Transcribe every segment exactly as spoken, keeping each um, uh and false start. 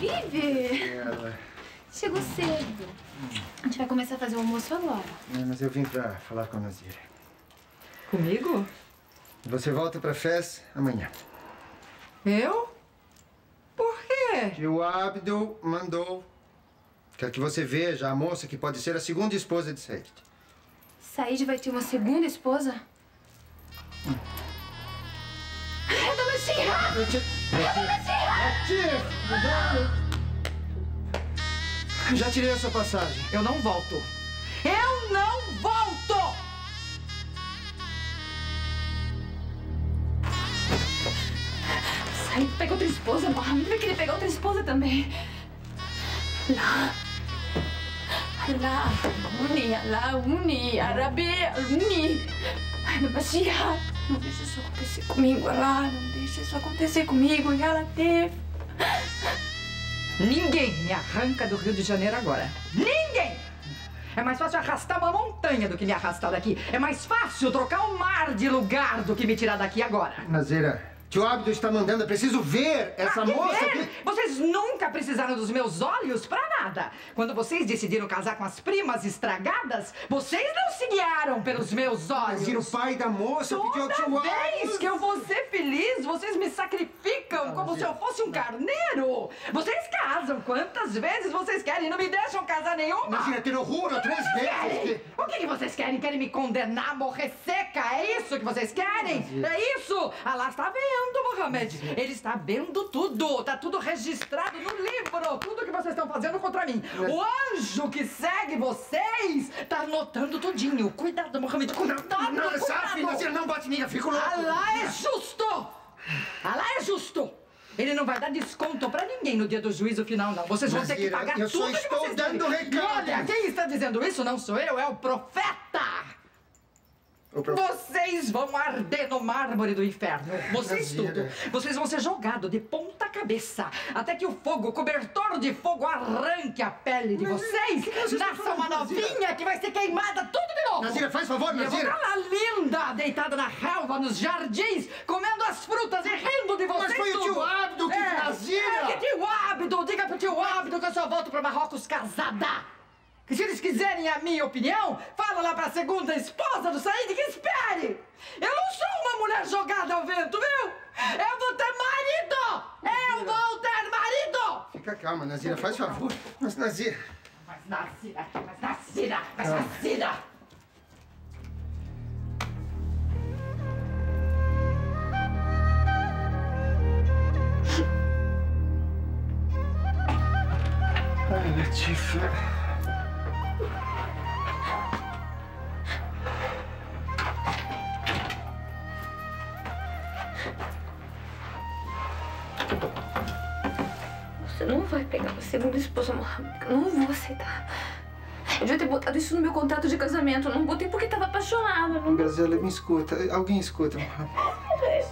Vive! Ela... Chegou cedo. Hum. A gente vai começar a fazer o almoço agora. É, mas eu vim pra falar com a Nazira. Comigo? Você volta pra festa amanhã. Eu? Por quê? Que o Abdul mandou. Quer que você veja a moça que pode ser a segunda esposa de Said. Said vai ter uma segunda esposa? Hum. É Dona Shira! Eu te... É Dona Shira! Já tirei a sua passagem. Eu não volto. Eu não volto! Said pega outra esposa, Mohamed vai querer pegar outra esposa também. Lá. Lá. Uni, lá, uni, arabe, uni. Ai, Dona Shira, não deixa isso acontecer comigo, lá. Não deixa isso acontecer comigo, ela teve. Ninguém me arranca do Rio de Janeiro agora. Ninguém! É mais fácil arrastar uma montanha do que me arrastar daqui. É mais fácil trocar o mar de lugar do que me tirar daqui agora. Nazira, tio Abdul está mandando. É preciso ver essa ah, que moça ver? que... Vocês nunca precisaram dos meus olhos pra nada. Quando vocês decidiram casar com as primas estragadas, vocês não se guiaram pelos meus olhos. Nazira, o pai da moça Toda pediu ao tio Abdul... vez que eu vou ser feliz, vocês me sacrificam como Nazira. se eu fosse um carneiro. Vocês casam quantas vezes vocês querem, não me deixam casar nenhuma. Nazira, ter horror três vezes. Que... O que, que vocês querem? Querem me condenar, morrer seca? É isso que vocês querem? Nazira. É isso? Allah está vendo, Mohamed. Nazira. Ele está vendo tudo. Tá tudo registrado no livro. Tudo que vocês estão fazendo contra mim. Nazira. O anjo que segue vocês tá anotando tudinho. Cuidado, Mohamed. Cuidado, Não, cuidado. Safi, Nazira, não bate em mim. Eu fico louco. Allah é justo. Allah é justo. Ele não vai dar desconto pra ninguém no dia do juízo final, não. Vocês vão ter que Nazira, pagar eu tudo só que estou vocês dando devem. recado. E olha, quem está dizendo isso não sou eu, é o profeta. O prof... Vocês vão arder no mármore do inferno. Vocês Nazira. tudo. Vocês vão ser jogados de ponta cabeça até que o fogo, o cobertor de fogo, arranque a pele de vocês. Nasça uma novinha que vai ser queimada tudo de novo. Nazira, faz favor, E eu vou Nazira. estar lá linda, deitada na relva, nos jardins, comendo as frutas e rindo de vocês. Mas foi o tudo. tio Abdul que... É, Nazira. é que tio Abdul, diga pro tio Abdul que eu só volto pra Marrocos casada. Que se eles quiserem a minha opinião, fala lá pra segunda esposa do Said que espere. Eu não sou uma mulher jogada ao vento, viu? Eu vou ter marido! Eu vou ter marido! Fica calma, Nazira, faz favor. Mas, Nazira... Mas Nazira, mas Nazira, mas Nazira! Ai, Latifa... Você não vai pegar uma segunda esposa, Mohamed. Eu não vou aceitar. Eu devia ter botado isso no meu contrato de casamento. Eu não botei porque tava apaixonada. Não... Gazela, me escuta. Alguém escuta, Mohamed.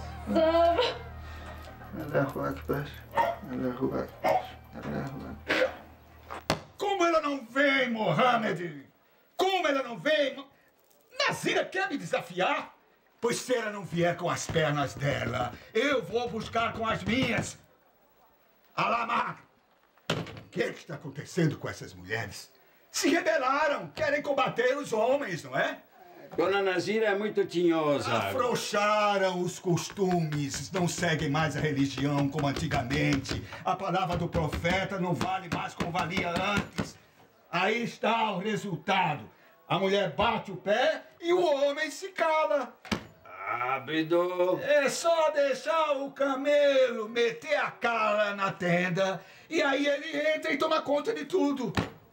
Allahu Akbar. Allahu Akbar. Allahu Akbar. Como ela não vem, Mohamed? Como ela não vem? Nazira quer me desafiar? Pois se ela não vier com as pernas dela, eu vou buscar com as minhas. Alamar! O que é que está acontecendo com essas mulheres? Se rebelaram, querem combater os homens, não é? Dona Nazira é muito tinhosa. Afrouxaram os costumes, não seguem mais a religião como antigamente. A palavra do profeta não vale mais como valia antes. Aí está o resultado. A mulher bate o pé e o homem se cala. Abdul. É só deixar o camelo meter a cara na tenda e aí ele entra e toma conta de tudo.